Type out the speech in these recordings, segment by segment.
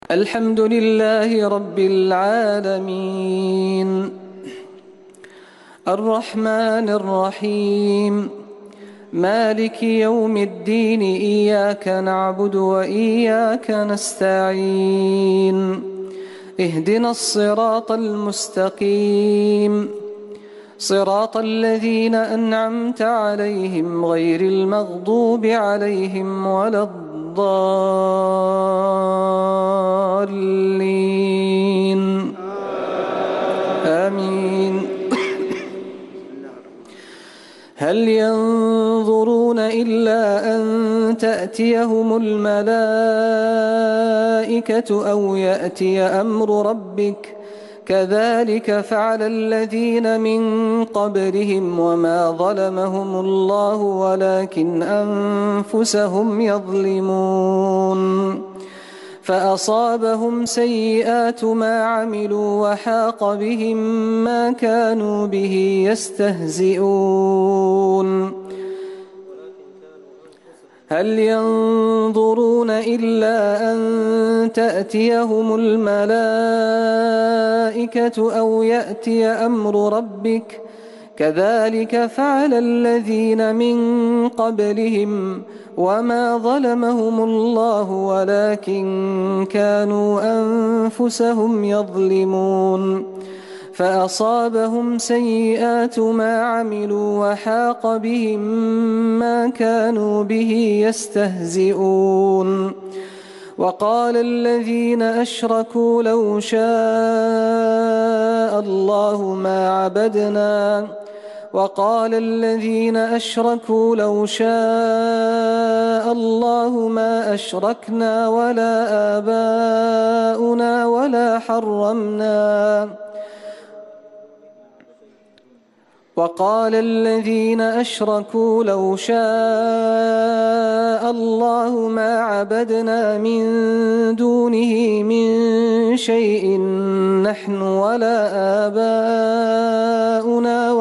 الحمد لله رب العالمين الرحمن الرحيم مالك يوم الدين إياك نعبد وإياك نستعين اهدنا الصراط المستقيم صراط الذين أنعمت عليهم غير المغضوب عليهم ولا الضالين آمين. هل ينظرون إلا أن تأتيهم الملائكة أو يأتي أمر ربك كذلك فعل الذين من قبلهم وما ظلمهم الله ولكن أنفسهم يظلمون فأصابهم سيئات ما عملوا وحاق بهم ما كانوا به يستهزئون هل ينظرون إلا أن تأتيهم الملائكة أو يأتي أمر ربك كذلك فعل الذين من قبلهم وما ظلمهم الله ولكن كانوا أنفسهم يظلمون فأصابهم سيئات ما عملوا وحاق بهم ما كانوا به يستهزئون وقال الذين أشركوا لو شاء الله ما عبدنا وقال الذين أشركوا لو شاء الله ما أشركنا ولا آباؤنا ولا حرمنا وقال الذين أشركوا لو شاء الله ما عبدنا من دونه من شيء نحن ولا آباؤنا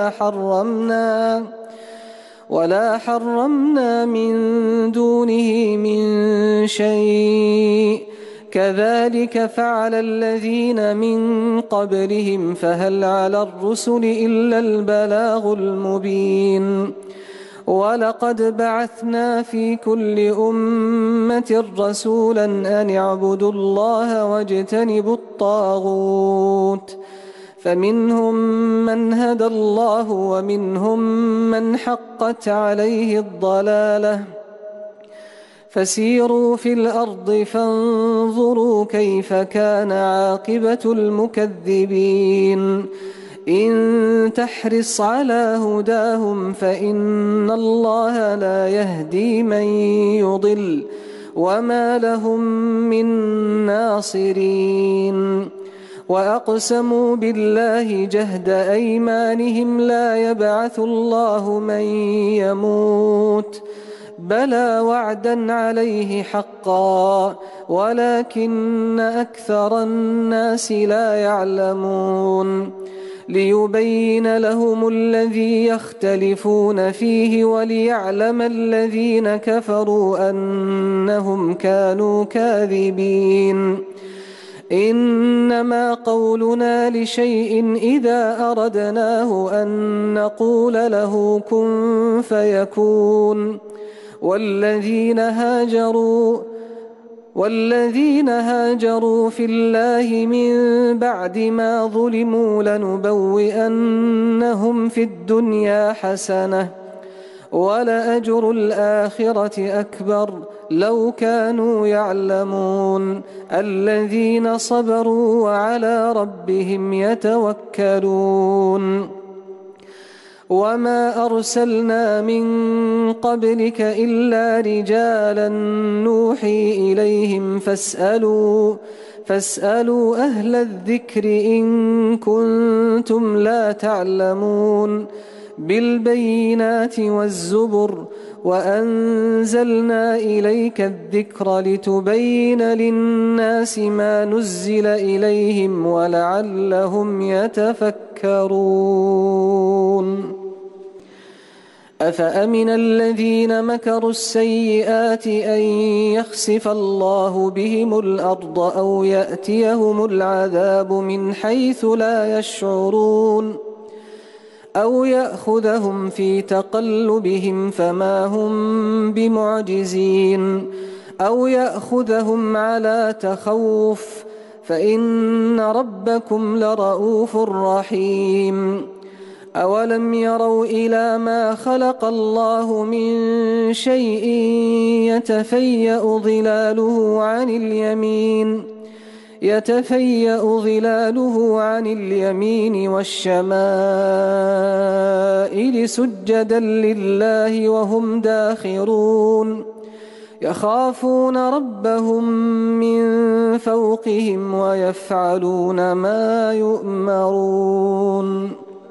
ولا حرمنا من دونه من شيء كذلك فعل الذين من قبلهم فهل على الرسل إلا البلاغ المبين ولقد بعثنا في كل أمة رسولا أن اعبدوا الله واجتنبوا الطاغوت فمنهم من هدى الله ومنهم من حقت عليه الضلالة فسيروا في الأرض فانظروا كيف كان عاقبة المكذبين إن تحرص على هداهم فإن الله لا يهدي من يضل وما لهم من ناصرين وأقسموا بالله جهد أيمانهم لا يبعث الله من يموت بلى وعدا عليه حقا ولكن أكثر الناس لا يعلمون ليبين لهم الذي يختلفون فيه وليعلم الذين كفروا أنهم كانوا كاذبين إنما قولنا لشيء إذا أردناه أن نقول له كن فيكون والذين هاجروا في الله من بعد ما ظلموا لنبوئنهم في الدنيا حسنة ولأجر الآخرة أكبر لو كانوا يعلمون الذين صبروا وعلى ربهم يتوكلون وما أرسلنا من قبلك إلا رجالا نوحي إليهم فاسألوا أهل الذكر إن كنتم لا تعلمون بالبينات والزبر وأنزلنا إليك الذكر لتبين للناس ما نزل إليهم ولعلهم يتفكرون أفأمن الذين مكروا السيئات أن يخسف الله بهم الأرض أو يأتيهم العذاب من حيث لا يشعرون أو يأخذهم في تقلبهم فما هم بمعجزين أو يأخذهم على تخوف فإن ربكم لرؤوف رحيم أولم يروا إلى ما خلق الله من شيء يتفيأ ظلاله عن اليمين والشمائل سجدا لله وهم داخرون يخافون ربهم من فوقهم ويفعلون ما يؤمرون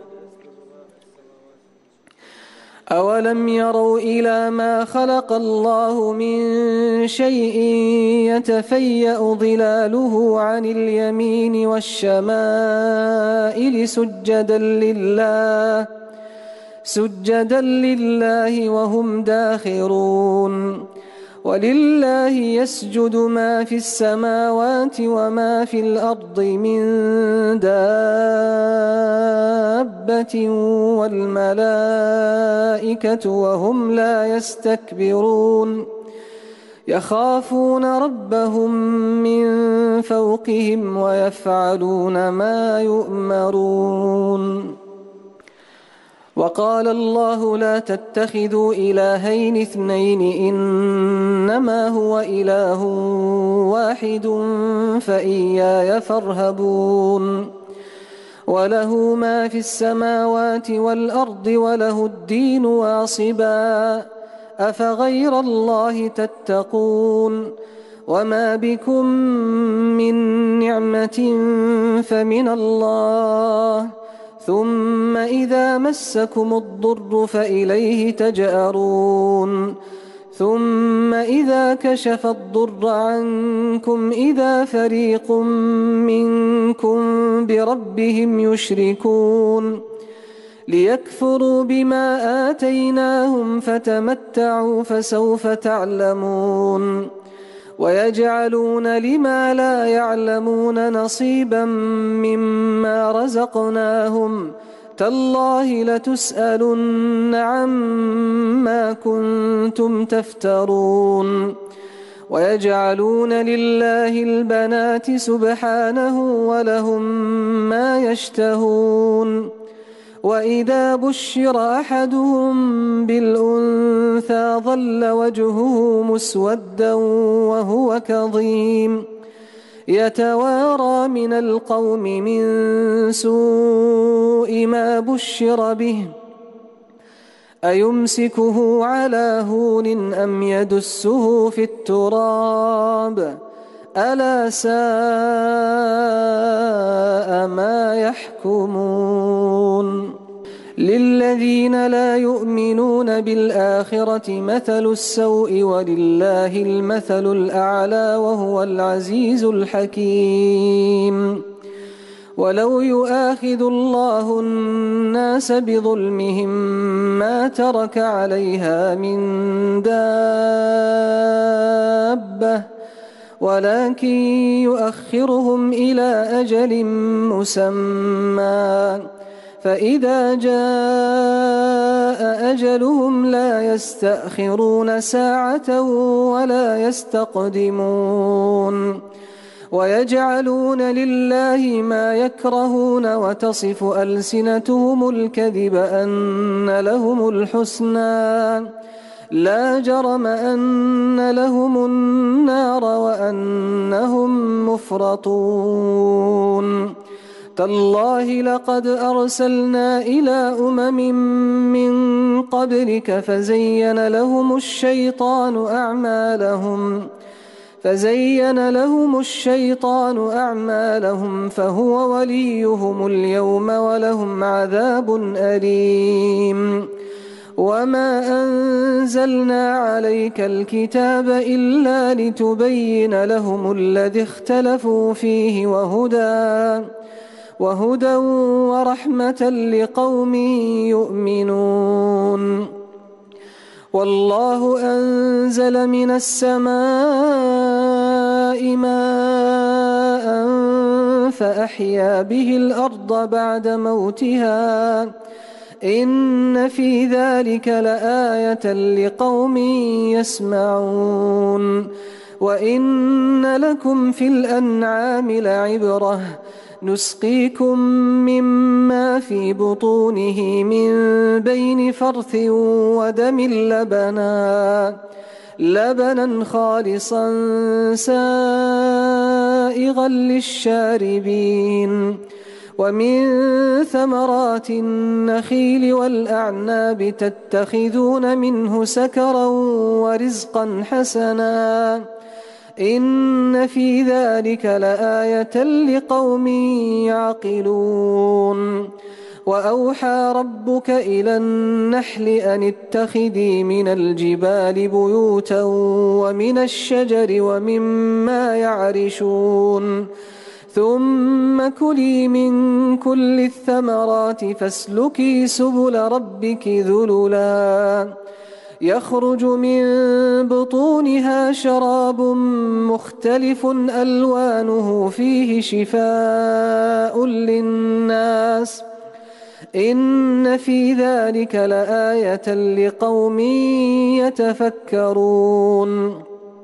أولم يروا إلى ما خلق الله من شيء يتفيأ ظلاله عن اليمين والشمائل سجدا لله وهم داخرون ولله يسجد ما في السماوات وما في الأرض من دابة والملائكة وهم لا يستكبرون يخافون ربهم من فوقهم ويفعلون ما يؤمرون وقال الله لا تتخذوا إلهين اثنين إنما هو إله واحد فإياي فارهبون وله ما في السماوات والأرض وله الدين واصبا أفغير الله تتقون وما بكم من نعمة فمن الله ثم إذا مسكم الضر فإليه تجأرون ثم إذا كشف الضر عنكم إذا فريق منكم بربهم يشركون ليكفروا بما آتيناهم فتمتعوا فسوف تعلمون ويجعلون لما لا يعلمون نصيبا مما رزقناهم تالله لتسألن عما كنتم تفترون ويجعلون لله البنات سبحانه ولهم ما يشتهون وإذا بشر أحدهم بالأنثى ظل وجهه مسودا وهو كظيم يتوارى من القوم من سوء ما بشر به أيمسكه على هون أم يدسه في التراب ألا ساء ما يحكمون للذين لا يؤمنون بالآخرة مثل السوء ولله المثل الأعلى وهو العزيز الحكيم ولو يؤاخذ الله الناس بظلمهم ما ترك عليها من دابة ولكن يؤخرهم إلى أجل مسمى فإذا جاء أجلهم لا يستأخرون ساعة ولا يستقدمون ويجعلون لله ما يكرهون وتصف ألسنتهم الكذب أن لهم الحسنى لا جرم أن لهم النار وأنهم مفرطون تالله لقد أرسلنا إلى من قبلك فزين لهم الشيطان أعمالهم فهو وليهم اليوم ولهم عذاب أليم وما أنزلنا عليك الكتاب إلا لتبين لهم الذي اختلفوا فيه وهدى ورحمة لقوم يؤمنون والله أنزل من السماء ماء فأحيا به الأرض بعد موتها إن في ذلك لآية لقوم يسمعون وإن لكم في الأنعام لعبرة نسقيكم مما في بطونه من بين فرث ودم لبنا خالصا سائغا للشاربين ومن ثمرات النخيل والأعناب تتخذون منه سكرا ورزقا حسنا إن في ذلك لآية لقوم يعقلون وأوحى ربك إلى النحل أن اتخذي من الجبال بيوتا ومن الشجر ومما يعرشون ثم كلي من كل الثمرات فاسلكي سبل ربك ذللا يخرج من بطونها شراب مختلف ألوانه فيه شفاء للناس إن في ذلك لآية لقوم يتفكرون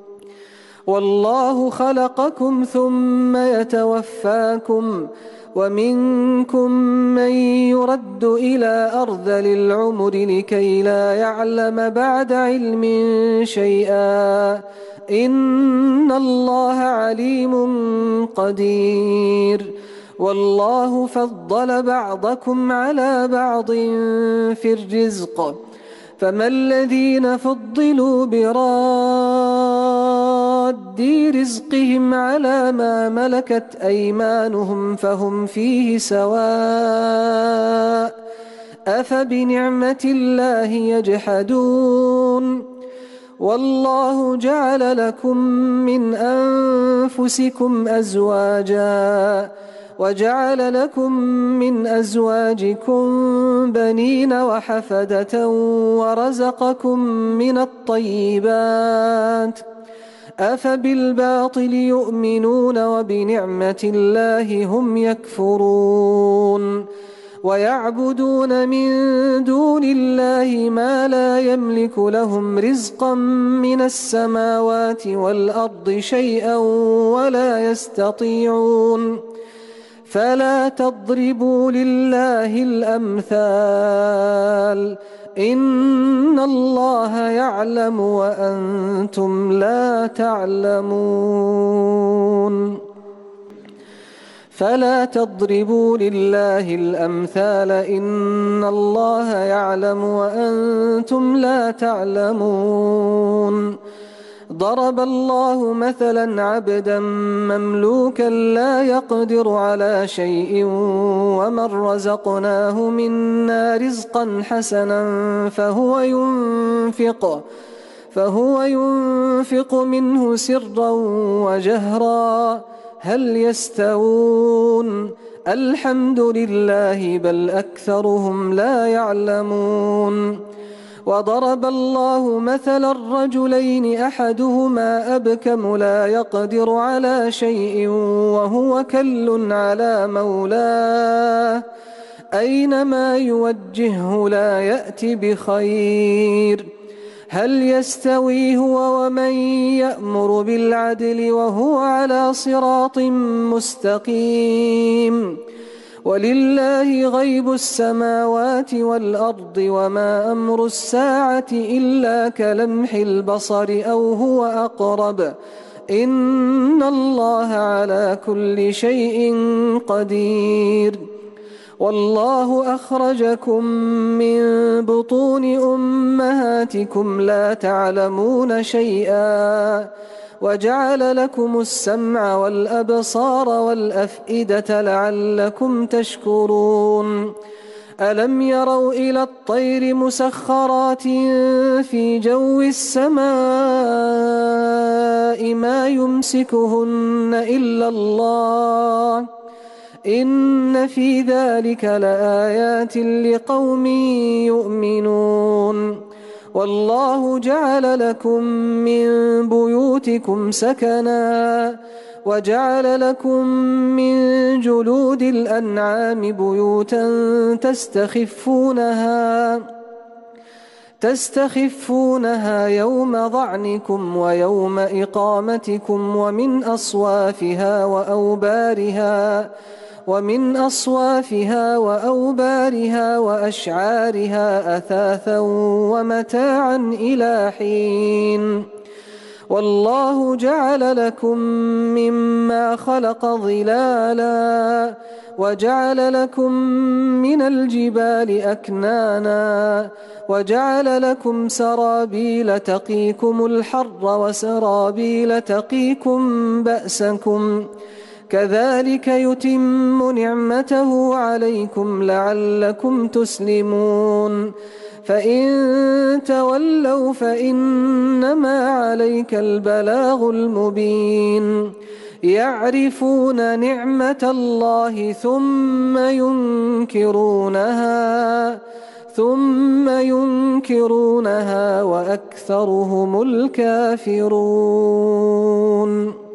والله خلقكم ثم يتوفاكم ومنكم من يرد إلى أرذل العمر لكي لا يعلم بعد علم شيئا إن الله عليم قدير والله فضل بعضكم على بعض في الرزق فما الذين فضلوا براد رزقهم على ما ملكت أيمانهم فهم فيه سواء أفبنعمة الله يجحدون والله جعل لكم من أنفسكم أزواجا وجعل لكم من أزواجكم بنين وحفدة ورزقكم من الطيبات أفبالباطل يؤمنون وبنعمة الله هم يكفرون ويعبدون من دون الله ما لا يملك لهم رزقا من السماوات والأرض شيئا ولا يستطيعون فلا تضربوا لله الأمثال إن الله يعلم وأنتم لا تعلمون فلا تضربوا لله الأمثال إن الله يعلم وأنتم لا تعلمون ضرب الله مثلا عبدا مملوكا لا يقدر على شيء ومن رزقناه منا رزقا حسنا فهو ينفق منه سرا وجهرا هل يستوون الحمد لله بل أكثرهم لا يعلمون وضرب الله مثلا الرجلين أحدهما أبكم لا يقدر على شيء وهو كل على مولاه أينما يوجهه لا يأتي بخير هل يستوي هو ومن يأمر بالعدل وهو على صراط مستقيم ولله غيب السماوات والأرض وما أمر الساعة إلا كلمح البصر أو هو أقرب إن الله على كل شيء قدير والله أخرجكم من بطون أمهاتكم لا تعلمون شيئا وجعل لكم السمع والأبصار والأفئدة لعلكم تشكرون ألم يروا إلى الطير مسخرات في جو السماء ما يمسكهن إلا الله إن في ذلك لآيات لقوم يؤمنون والله جعل لكم من بيوتكم سكنا وجعل لكم من جلود الأنعام بيوتا تستخفونها يوم ظعنكم ويوم إقامتكم ومن أصوافها وأوبارها وأشعارها أثاثا ومتاعا إلى حين والله جعل لكم مما خلق ظلالا وجعل لكم من الجبال أكنانا وجعل لكم سرابيل تقيكم الحر وسرابيل تقيكم بأسكم كذلك يتم نعمته عليكم لعلكم تسلمون فإن تولوا فإنما عليك البلاغ المبين يعرفون نعمة الله ثم ينكرونها وأكثرهم الكافرون